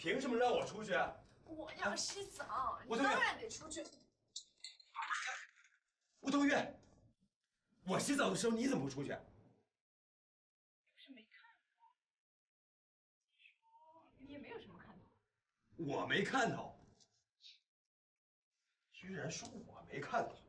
凭什么让我出去？ 我要洗澡， 我当然得出去。 吴冬月，我洗澡的时候你怎么不出去？ 不是没看到，你也没有什么看头。 我没看到，居然说我没看到。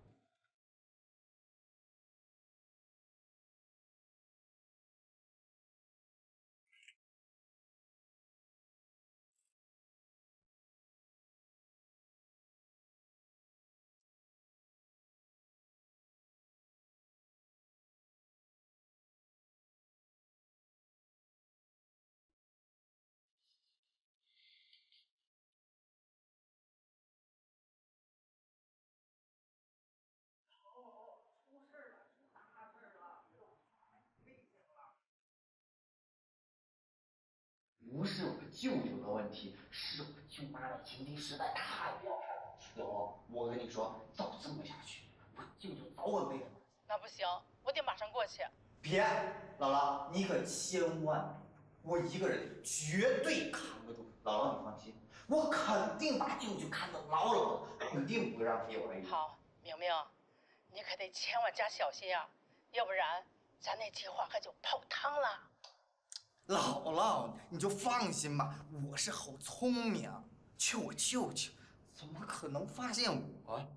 出事了，出大事了，危险了！不是我舅舅的问题，是我舅妈的情敌实在太厉害了。老罗，我跟你说，照这么下去，我舅舅早晚被人。 那不行，我得马上过去。 别，姥姥，你可千万别，我一个人绝对扛得住。姥姥，你放心，我肯定把舅舅看得牢牢的，肯定不会让他有了。 好，明明。 你可得千万加小心啊，要不然咱那计划可就泡汤了。 姥姥，你就放心吧，我是好聪明，就我舅舅怎么可能发现我？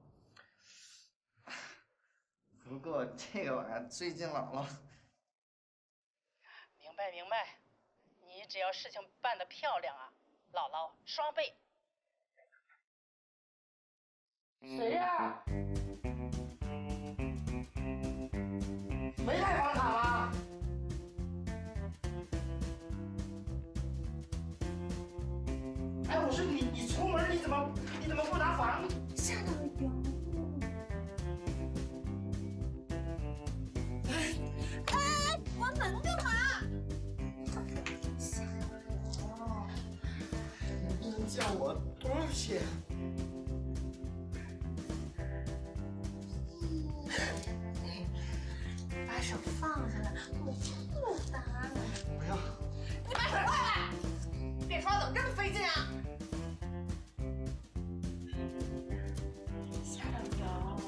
不过这个玩意儿最近姥姥…… 明白明白，你只要事情办得漂亮啊，姥姥双倍。 谁呀？ 没带房卡吗？哎，我说你出门你怎么不拿房？ 夏导游，哎，关门干嘛？ 你能叫我多少钱？ 把手放下来，我不打你。 不要！ 你把手放下来！变装怎么这么费劲啊？夏导游，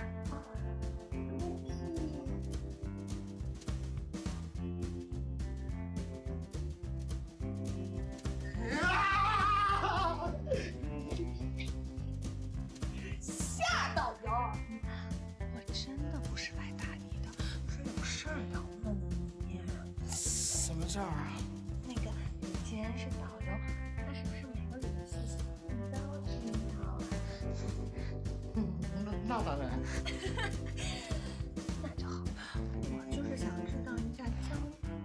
夏导游，我真的不是来打你的。 有事儿要问你， 什么事儿啊？ 那个，你既然是导游，那是不是每个旅行线你都听到啊？ 那当然。 那就好，我就是想知道一下江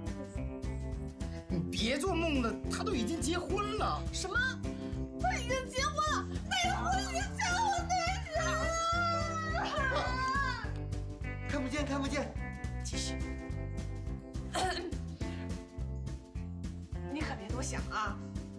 你别做梦了，他都已经结婚了。 什么？他已经结婚了？那我已经嫁了我男人了！ 看不见，看不见。 继续， 你可别多想啊！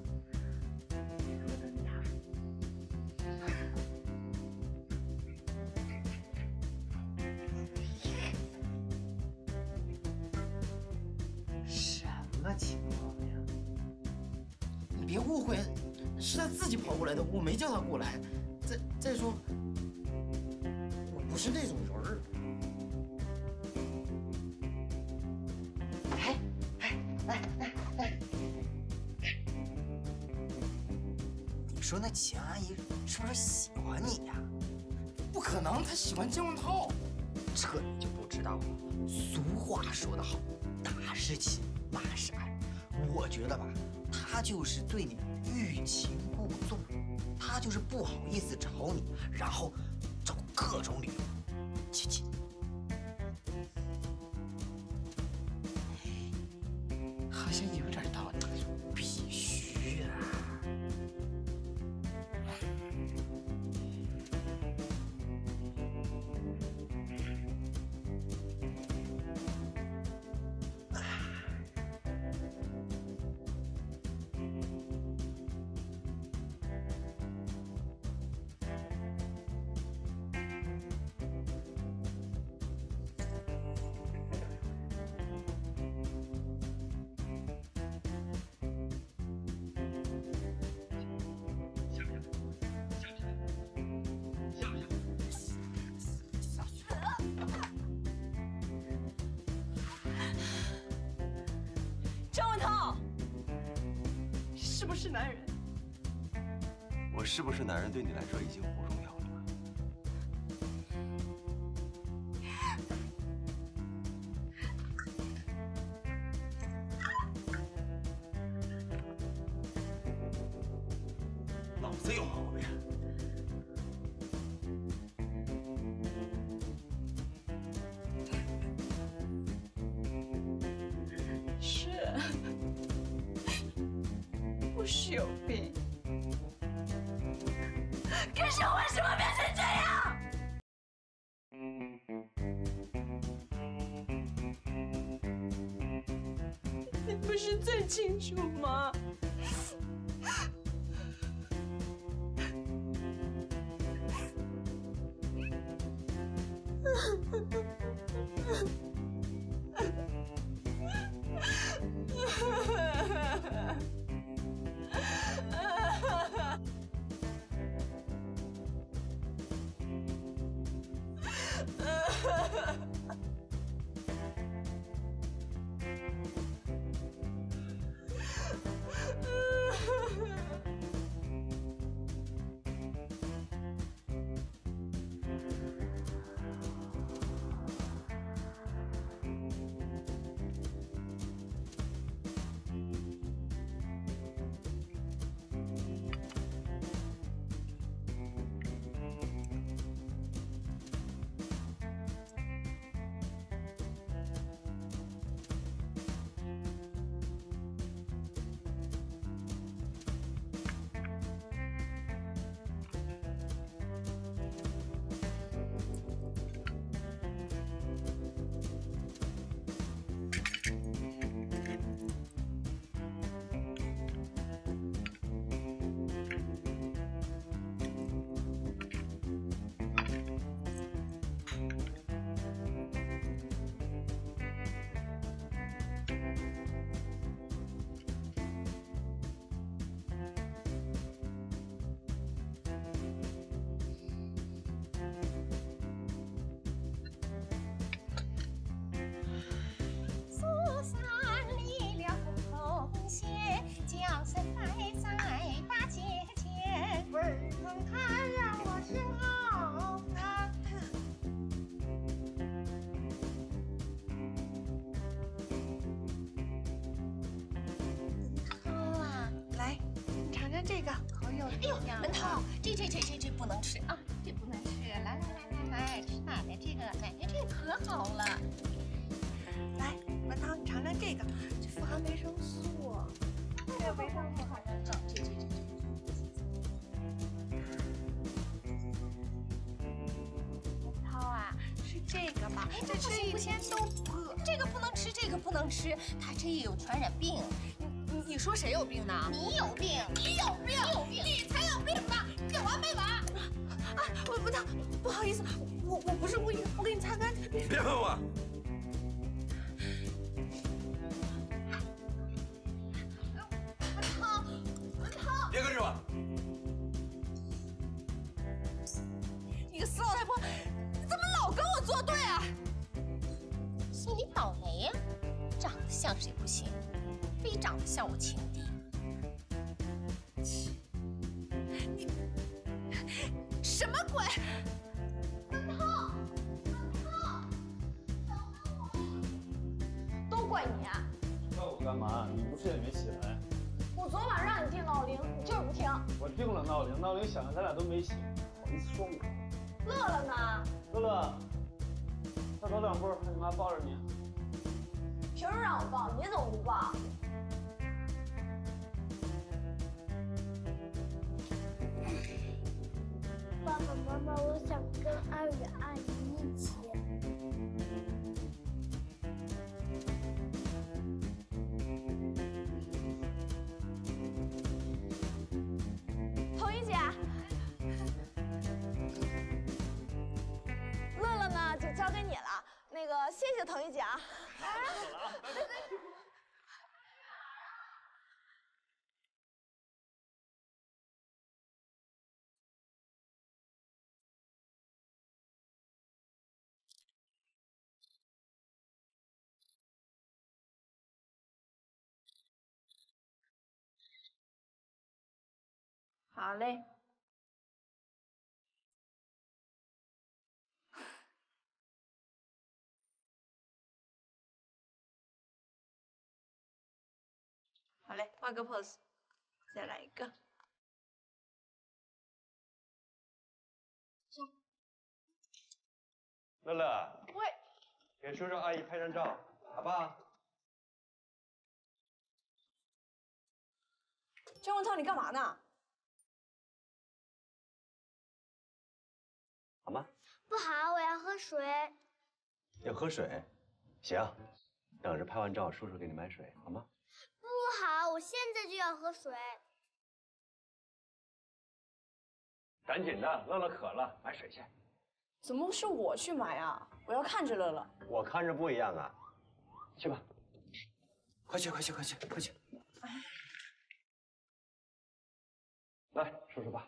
什么情况呀？你别误会，是他自己跑过来的，我没叫他过来。再说，我不是那种人儿。 你说那秦阿姨是不是喜欢你呀？不可能，她喜欢金文涛。这你就不知道了。俗话说得好，打是亲，骂是爱。我觉得吧，她就是对你欲擒故纵，她就是不好意思找你，然后找各种理由亲亲。好像有点道理。必须啊！ 张文涛，是不是男人？ 我是不是男人对你来说已经不重要了吗？脑子有毛病。 是，我是有病。可是为什么变成这样？你不是最清楚吗？这个可有力量了。文涛，这不能吃啊，这不能吃。来，吃奶奶这个，奶奶这个可好了。来，文涛，你尝尝这个，这富含维生素。这个维生素好像这。文涛啊，吃这个吧，这吃一天都不饿。这个不能吃，这个不能吃，它这也有传染病。你说谁有病呢？你有病，你有病，你有病，你才有病吧？有完没完？啊，文涛，不好意思，我不是故意的，我给你擦干净。 别碰我！ 文涛， 别跟着我！ 你个死老太婆，你怎么老跟我作对啊？ 心里倒霉呀，长得像谁不行？非长得像我情敌。 你什么鬼？文涛， 都怪你啊！ 怪我干嘛？你不是也没起来？ 我昨晚让你定闹铃，你就是不听。 我定了闹铃，闹铃响了，咱俩都没醒，好意思说我？ 乐乐呢？ 乐乐，快走2步，让你妈抱着你。 凭什么让我抱？你怎么不抱？ 爸爸妈妈，我想跟阿宇阿姨一起。 童一姐，乐乐呢就交给你了。那个，谢谢童一姐啊。 好嘞。好嘞，换个 pose， 再来一个。 乐乐， 喂， 给叔叔阿姨拍张照，好不好？ 郑文涛，你干嘛呢？ 好吗？ 不好，我要喝水。 要喝水？行，等着拍完照，叔叔给你买水，好吗？ 不好，我现在就要喝水。 赶紧的，乐乐渴了，买水去。 怎么是我去买啊？我要看着乐乐。 我看着不一样啊，去吧。快去，快去，快去，快去！来，叔叔吧。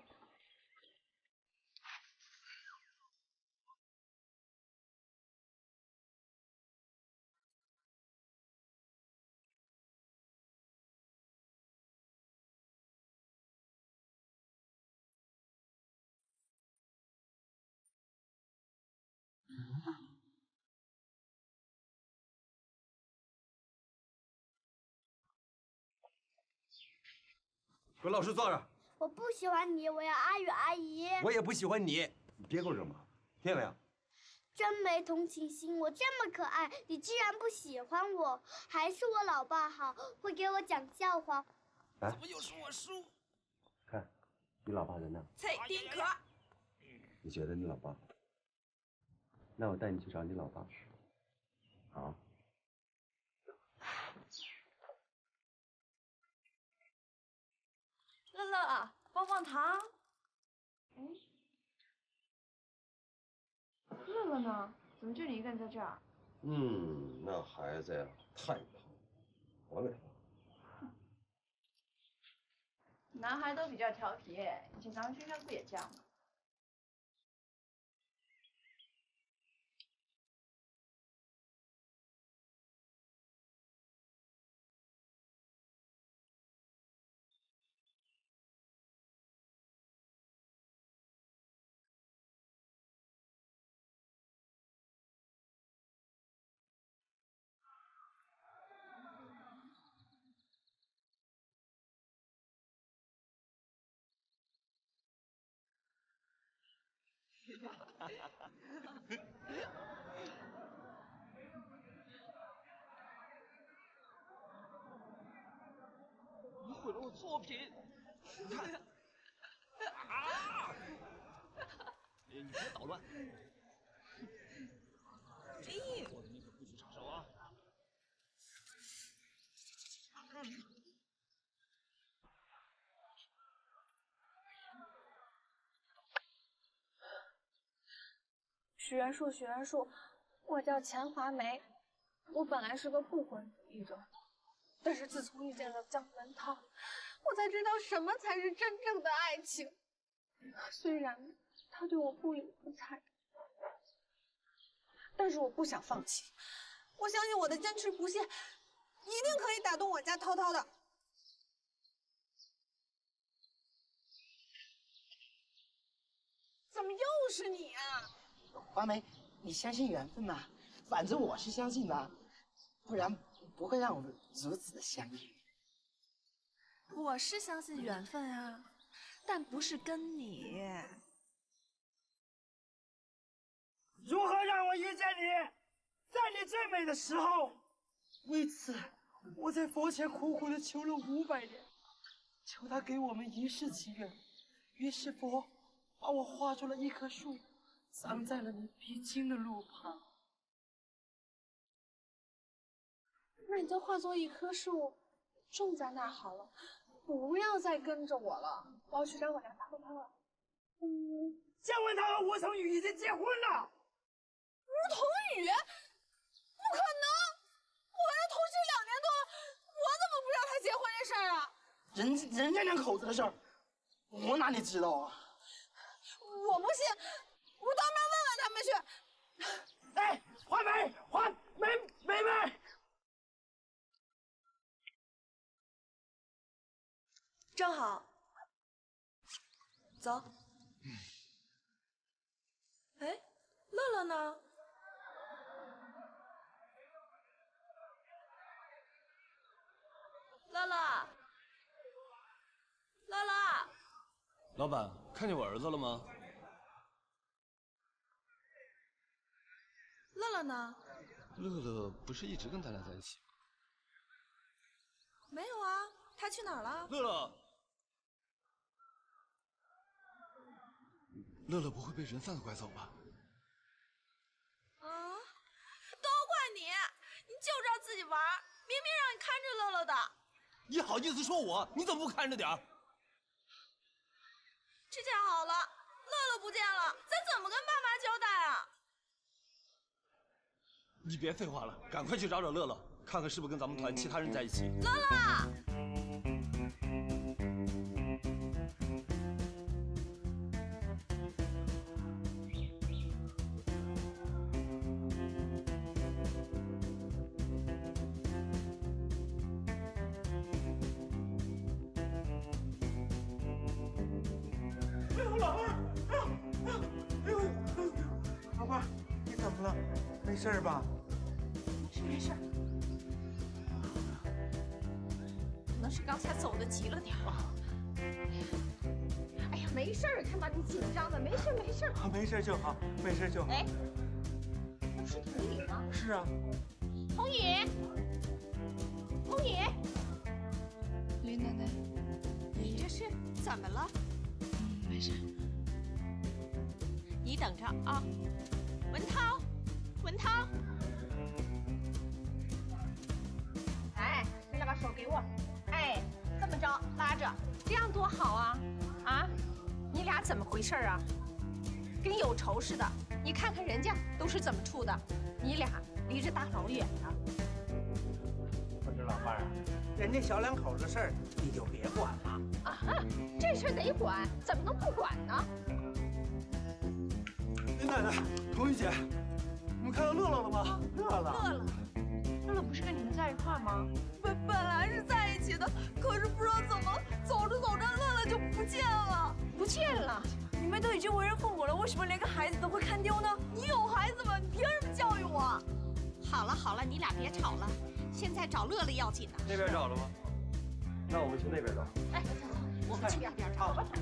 给老师坐着。 我不喜欢你，我要阿宇阿姨。 我也不喜欢你，你别给我惹麻烦，听见没有？ 真没同情心，我这么可爱，你居然不喜欢我，还是我老爸好，会给我讲笑话。 怎么又是我输？看，你老爸在那。 菜丁壳。 你觉得你老爸好？那我带你去找你老爸。好。 乐乐，棒棒糖。嗯，乐乐呢？怎么就你一个人在这儿？ 那孩子呀，太胖，还给他。 男孩都比较调皮，以前咱们学校不也这样吗？ 你毁了我作品！你看，啊！你别捣乱！我的你可不许插手啊！ 许愿树，许愿树，我叫钱华梅，我本来是个不婚主义者，但是自从遇见了姜文涛，我才知道什么才是真正的爱情。虽然他对我不理不睬，但是我不想放弃。我相信我的坚持不懈，一定可以打动我家涛涛的。怎么又是你啊？ 华梅，你相信缘分呐？反正我是相信的，不然不会让我们如此的相遇。 我是相信缘分啊，但不是跟你。 如何让我遇见你，在你最美的时候？为此，我在佛前苦苦的求了500年，求他给我们一世情缘。于是佛把我画出了一棵树，葬在了你必经的路旁。 那你就化作一棵树，种在那儿好了，不要再跟着我了。我要去找我家涛涛了。 姜文涛和吴成宇已经结婚了。 吴桐宇，不可能！我和他同居2年多，我怎么不知道他结婚这事儿啊？ 人家2口子的事儿，我哪里知道啊？ 我不信，我当面问问他们去。 哎，华梅，梅。 正好， 走。哎，乐乐呢？乐乐，乐乐， 老板，看见我儿子了吗？ 乐乐呢？ 乐乐不是一直跟咱俩在一起吗？ 没有啊，他去哪儿了？ 乐乐，乐乐不会被人贩子拐走吧？ 啊！都怪你，你就知道自己玩，明明让你看着乐乐的。 你好意思说我？你怎么不看着点儿？ 这下好了，乐乐不见了，咱怎么跟爸妈交代啊？ 你别废话了，赶快去找找乐乐，看看是不是跟咱们团其他人在一起。 乐乐。 老伴儿，你怎么了？没事吧？ 没事，可能是刚才走的急了点哎呀，没事儿，看把你紧张的，没事儿没事儿。 没事就好，没事就好。 哎，不是童宇吗？ 是啊。 童宇，童宇， 林奶奶， 你这是怎么了？ 没事。 你等着啊，文涛，文涛。哎，你来把手给我。哎，这么着拉着，这样多好啊！啊，你俩怎么回事啊？跟有仇似的。你看看人家都是怎么处的，你俩离着大老远的。 不是老伴儿，人家小两口的事儿你就别管了。 啊，这事儿得管，怎么能不管呢？ 林奶奶，童玉姐，你们看到乐乐了吗？乐乐。 乐乐不是跟你们在一块儿吗？ 本来是在一起的，可是不知道怎么走着走着，乐乐就不见了。 不见了。 你们都已经为人父母了，为什么连个孩子都会看丢呢？你有孩子吗？你凭什么教育我？ 好了好了，你俩别吵了，现在找乐乐要紧呢。 那边找了吗？那我们去那边找。 哎，走走，我们去那边找吧。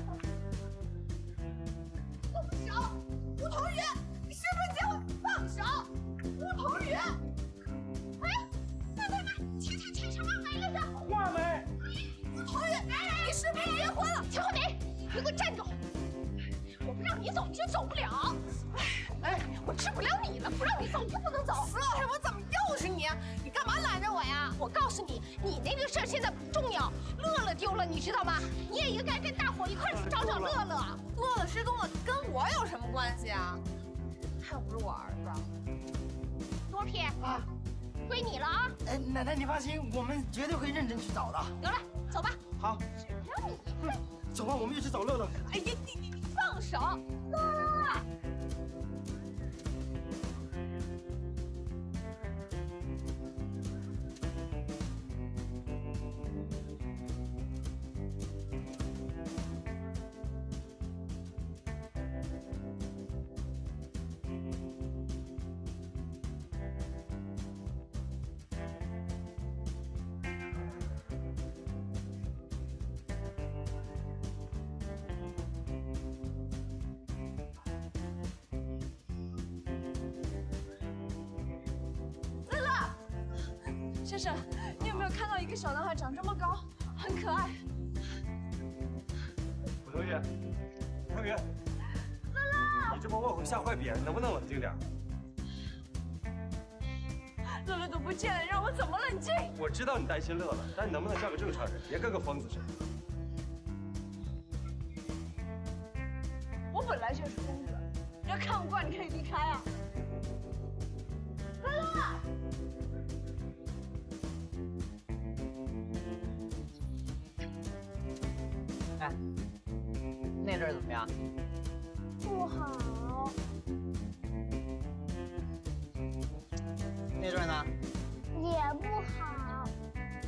放手，吴童宇，你是不是结婚？放手，吴童宇。哎，钱什么没了的？ 话没？ 吴童宇，你是不是结婚了？结婚没？你给我站住！我不让你走，你就走不了。哎，我治不了你了，不让你走，你就不能走。什么？怎么又是你？你干嘛拦着我呀？我告诉你，你那个事儿现在不重要，乐乐丢了，你知道吗？你也应该跟大伙一块儿去找找乐乐。 乐乐失踪了，跟我有什么关系啊？他又不是我儿子。 多皮啊，归你了啊！ 哎，奶奶你放心，我们绝对会认真去找的。 得了，走吧。 好。 让你。 走吧，我们一起找乐乐。 哎呀，你放手，乐乐。 先生，你有没有看到一个小男孩长这么高，很可爱？ 吴同学，同学，乐乐，你这么问会吓坏别人，能不能冷静点？ 乐乐都不见了，让我怎么冷静？ 我知道你担心乐乐，但你能不能像个正常人，别跟个疯子似的？ 我本来就是疯子，你要看不惯，你可以离开啊。乐乐。 哎，那阵儿怎么样？ 不好。 那阵儿呢？ 也不好。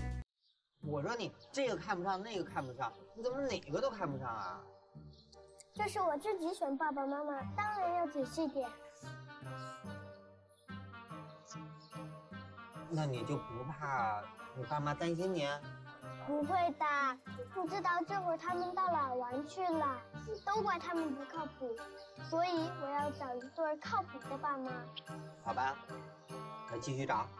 我说你这个看不上，那个看不上，你怎么哪个都看不上啊？ 这是我自己选爸爸妈妈，当然要仔细点。 那你就不怕你爸妈担心你？ 不会的，不知道这会儿他们到哪玩去了，都怪他们不靠谱，所以我要找一对靠谱的爸妈。 好吧，那继续找。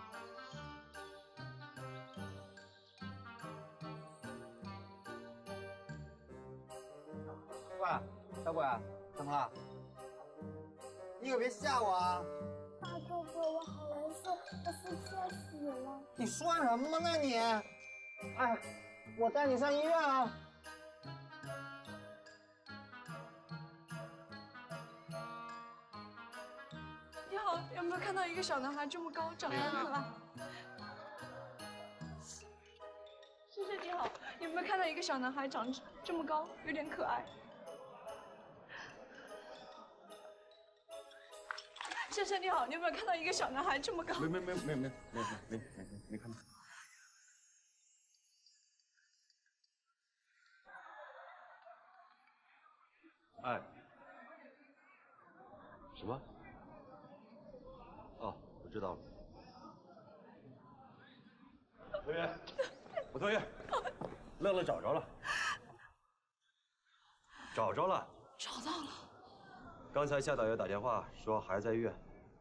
喂，小鬼，怎么了？你可别吓我啊！ 大哥哥，我好难受，我生气要死了。 你说什么呢你？哎，我带你上医院啊！ 你好，有没有看到一个小男孩这么高，长得很可爱？先生你好，有没有看到一个小男孩长得这么高，有点可爱？先生你好，你有没有看到一个小男孩这么高？ 没看到。哎，什么？哦，我知道了。同学，我同学，乐乐找着了，找到了。刚才夏导游打电话说孩子在医院。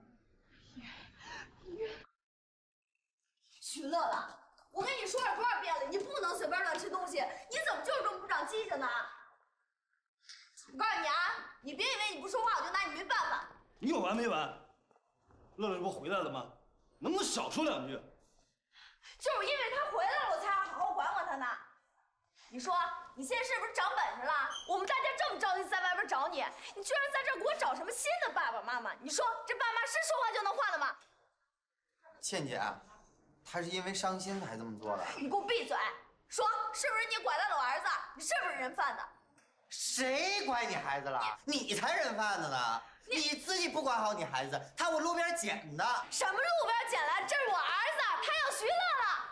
徐乐乐，我跟你说了多少遍了，你不能随便乱吃东西，你怎么就是这么不长记性呢？我告诉你啊，你别以为你不说话我就拿你没办法。 你有完没完？乐乐这不回来了吗？能不能少说两句？ 就是因为他回来了，我才要好好管管他呢。你说你现在是不是长本事了？我们大家这么着急在外边找你，你居然在这儿给我找什么新的爸爸妈妈？你说这爸妈是说话就能换的吗？ 倩姐，她是因为伤心才这么做的。 你给我闭嘴！说是不是你拐带了我儿子？你是不是人贩子？ 谁拐你孩子了？你才人贩子呢！你自己不管好你孩子，他我路边捡的。 什么路边捡来？这是我儿子，他要徐乐乐。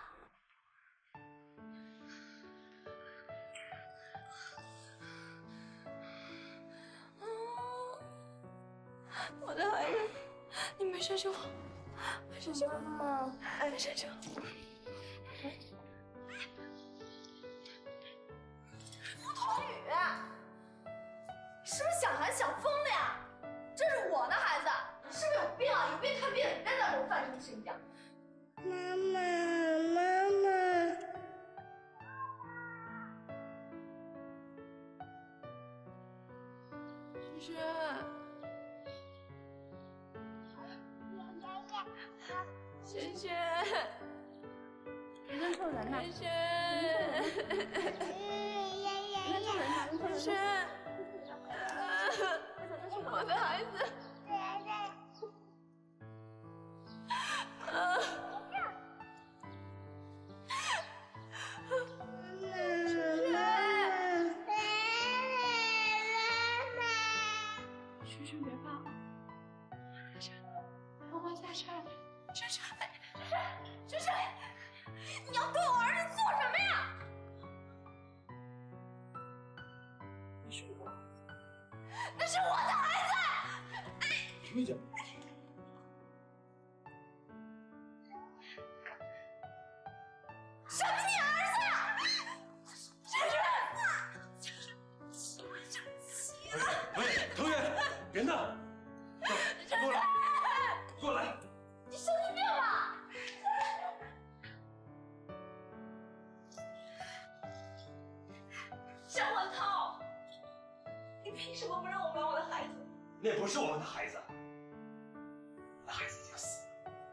我的孩子，你没事就好，没事就好，没事就好。 胡同宇，是不是想孩子想疯了呀？这是我的孩子，你是不是有病啊？有病看病，别在这犯什么神经。 妈妈。 萱萱。萱萱，你认错人了。萱萱，萱萱，我的孩子。萱萱，别怕啊，妈妈在这儿。萱萱，萱萱， 你要对我儿子做什么呀？ 你是我， 那是我的孩子。 徐姐， 什么你儿子呀？ 喂，同学，别闹，过来，过来。 你神经病吧？张文涛，你凭什么不让我管我的孩子？ 那不是我们的孩子，那孩子已经死了。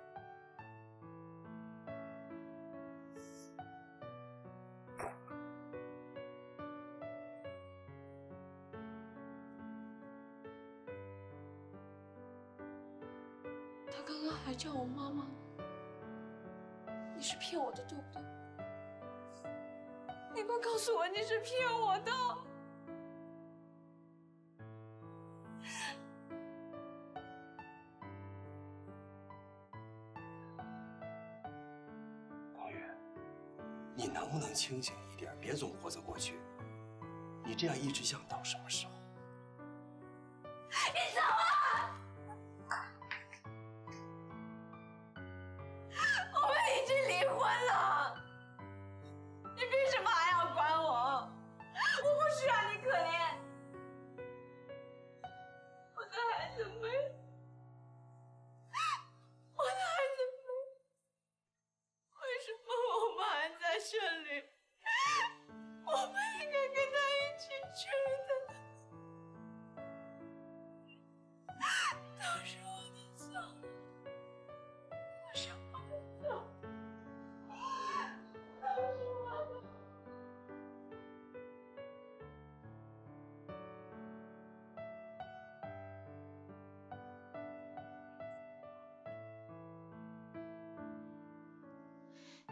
他刚刚还叫我妈妈，你是骗我的，对不对？你快告诉我你是骗我的！ 光远，你能不能清醒一点，别总活在过去？你这样一直想到什么时候？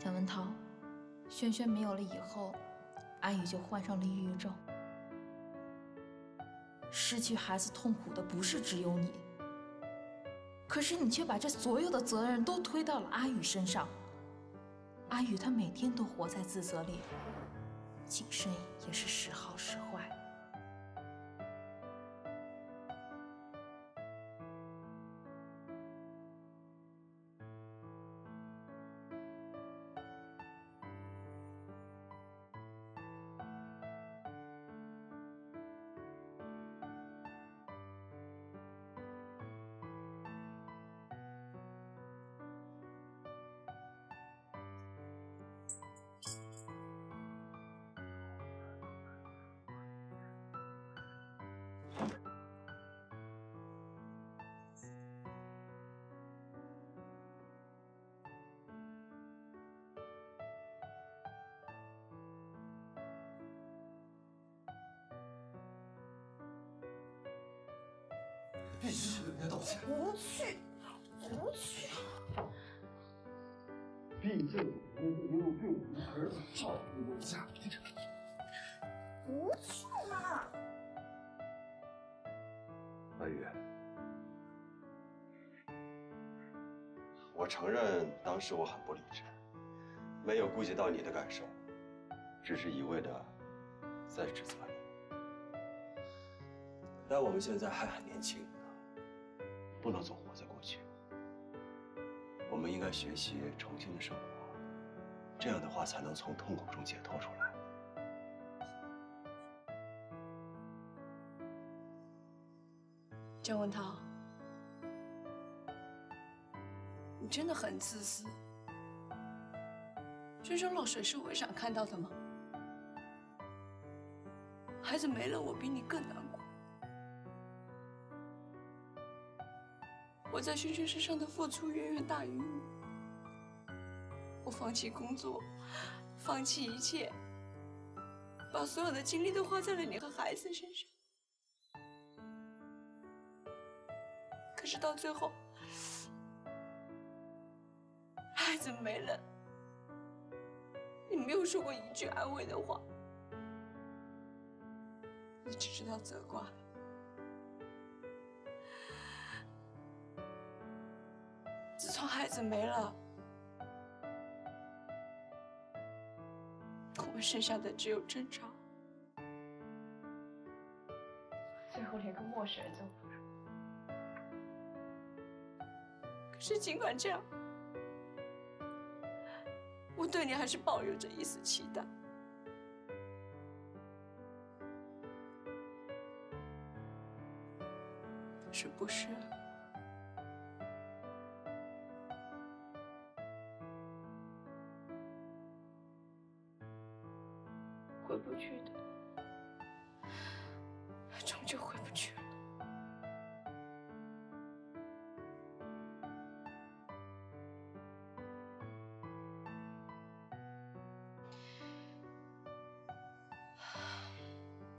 樊文涛，轩轩没有了以后，阿宇就患上了抑郁症。失去孩子痛苦的不是只有你，可是你却把这所有的责任都推到了阿宇身上。阿宇他每天都活在自责里，谨慎也是时好时坏。 必须给人家道歉。 不去，不去。 毕竟你有对我们儿子照顾有加。 不去嘛。 阿宇，我承认当时我很不理智，没有顾及到你的感受，只是一味的在指责你。但我们现在还很年轻，不能总活在过去。我们应该学习重新的生活，这样的话才能从痛苦中解脱出来。 郑文涛，你真的很自私。轩轩落水是我想看到的吗？孩子没了，我比你更难过。我在轩轩身上的付出远远大于你。我放弃工作，放弃一切，把所有的精力都花在了你和孩子身上。可是到最后，孩子没了，你没有说过一句安慰的话，你只知道责怪。自从孩子没了，我们剩下的只有争吵，最后连个陌生人都不如。可是尽管这样，我对你还是抱有着一丝期待。是不是？回不去的。